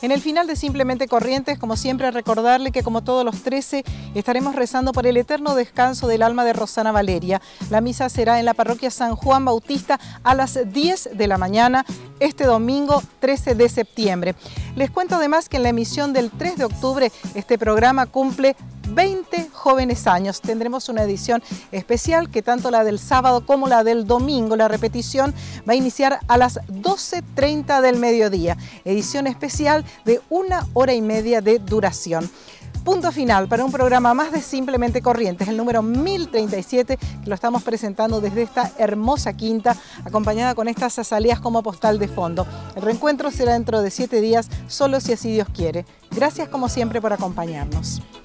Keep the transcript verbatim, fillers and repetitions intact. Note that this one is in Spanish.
En el final de Simplemente Corrientes, como siempre, recordarle que como todos los trece estaremos rezando por el eterno descanso del alma de Rosana Valeria. La misa será en la parroquia San Juan Bautista a las diez de la mañana este domingo trece de septiembre. Les cuento además que en la emisión del tres de octubre este programa cumple veinte jóvenes años. Tendremos una edición especial que tanto la del sábado como la del domingo, la repetición, va a iniciar a las doce treinta del mediodía. Edición especial de una hora y media de duración. Punto final para un programa más de Simplemente Corrientes, el número mil treinta y siete, que lo estamos presentando desde esta hermosa quinta, acompañada con estas azaleas como postal de fondo. El reencuentro será dentro de siete días, solo si así Dios quiere. Gracias como siempre por acompañarnos.